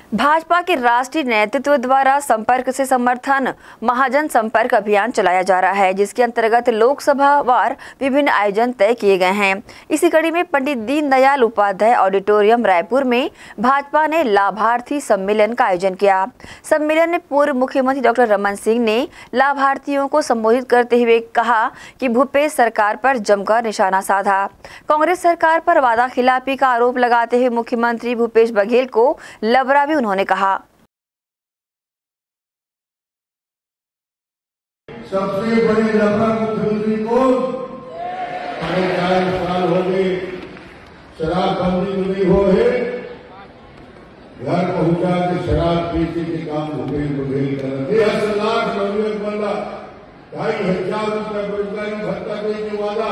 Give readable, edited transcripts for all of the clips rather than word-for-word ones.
भाजपा के राष्ट्रीय नेतृत्व द्वारा संपर्क से समर्थन महाजन संपर्क अभियान चलाया जा रहा है, जिसके अंतर्गत लोकसभा वार विभिन्न आयोजन तय किए गए हैं। इसी कड़ी में पंडित दीनदयाल उपाध्याय ऑडिटोरियम रायपुर में भाजपा ने लाभार्थी सम्मेलन का आयोजन किया। सम्मेलन में पूर्व मुख्यमंत्री डॉक्टर रमन सिंह ने लाभार्थियों को संबोधित करते हुए कहा कि भूपेश सरकार पर जमकर निशाना साधा। कांग्रेस सरकार पर वादा खिलाफी का आरोप लगाते हुए मुख्यमंत्री भूपेश बघेल को लबरा भी उन्होंने कहा। सबसे बड़े लबरा मुख्यमंत्री को 4 साल हो गए, शराबबंदी तो नहीं हो है, घर पहुंचा के शराब पीने के काम भूपेश बघेल कर रहे। 10 लाख नौजवान बंदा 2,500 रुपये रोजगारी भत्ता देने के वादा,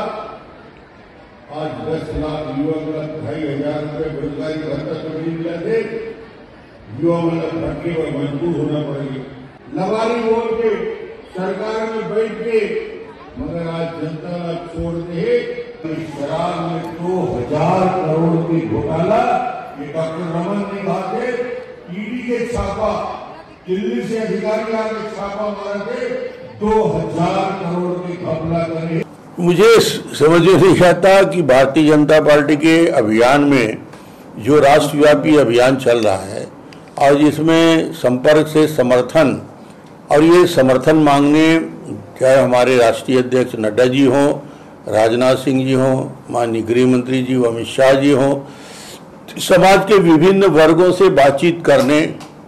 आज 10 लाख युवक 2,500 रुपये रोजगारी भत्ता तो नहीं मिला थे। युवा मतलब भटके और मजबूर होना पड़ेगा। लवारी बोल के सरकार में बैठ के, मगर आज जनता छोड़ दे। शराब में 2,000 करोड़ की घोटाला, ये डॉक्टर रमन ने कहा थे, ईडी के छापा, दिल्ली से अधिकारी आके छापा मारे थे, 2,000 करोड़ की घपला करे। मुझे समझ नहीं आता कि भारतीय जनता पार्टी के अभियान में जो राष्ट्रव्यापी अभियान चल रहा है और जिसमें संपर्क से समर्थन, और ये समर्थन मांगने चाहे हमारे राष्ट्रीय अध्यक्ष नड्डा जी हों, राजनाथ सिंह जी हों, माननीय गृह मंत्री जी अमित शाह जी हों, समाज के विभिन्न वर्गों से बातचीत करने,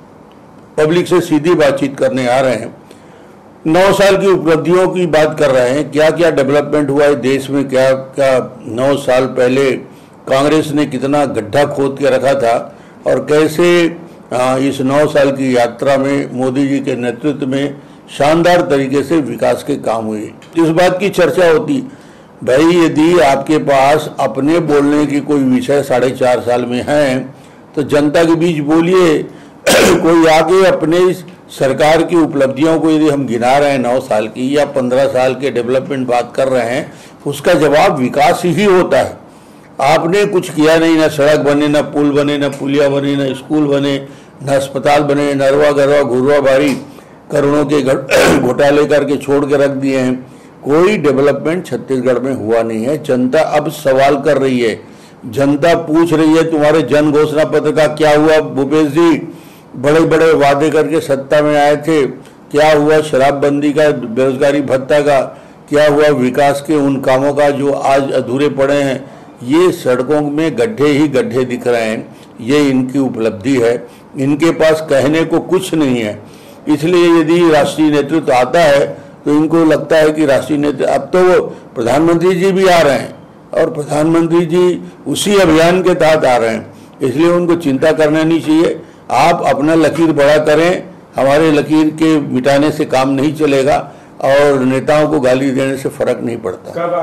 पब्लिक से सीधी बातचीत करने आ रहे हैं। 9 साल की उपलब्धियों की बात कर रहे हैं, क्या क्या डेवलपमेंट हुआ है देश में, क्या क्या 9 साल पहले कांग्रेस ने कितना गड्ढा खोद के रखा था और कैसे इस 9 साल की यात्रा में मोदी जी के नेतृत्व में शानदार तरीके से विकास के काम हुए। इस बात की चर्चा होती, भाई यदि आपके पास अपने बोलने की कोई विषय 4.5 साल में है तो जनता के बीच बोलिए। कोई आगे अपने सरकार की उपलब्धियों को यदि हम गिना रहे हैं 9 साल की या 15 साल के डेवलपमेंट बात कर रहे हैं, उसका जवाब विकास ही होता है। आपने कुछ किया नहीं, ना सड़क बने, ना पुल बने, ना पुलिया बने, ना स्कूल बने, ना अस्पताल बने, नरवा गरवा घुरवा बारी करोड़ों के घोटाले करके छोड़ के रख दिए हैं। कोई डेवलपमेंट छत्तीसगढ़ में हुआ नहीं है। जनता अब सवाल कर रही है, जनता पूछ रही है तुम्हारे जन घोषणा पत्र का क्या हुआ भूपेश जी? बड़े बड़े वादे करके सत्ता में आए थे, क्या हुआ शराबबंदी का, बेरोजगारी भत्ता का, क्या हुआ विकास के उन कामों का जो आज अधूरे पड़े हैं? ये सड़कों में गड्ढे ही गड्ढे दिख रहे हैं। ये इनकी उपलब्धि है, इनके पास कहने को कुछ नहीं है। इसलिए यदि राष्ट्रीय नेतृत्व आता है तो इनको लगता है कि राष्ट्रीय नेतृत्व, अब तो वो प्रधानमंत्री जी भी आ रहे हैं और प्रधानमंत्री जी उसी अभियान के तहत आ रहे हैं, इसलिए उनको चिंता करना नहीं चाहिए। आप अपना लकीर बड़ा करें, हमारे लकीर के मिटाने से काम नहीं चलेगा और नेताओं को गाली देने से फर्क नहीं पड़ता।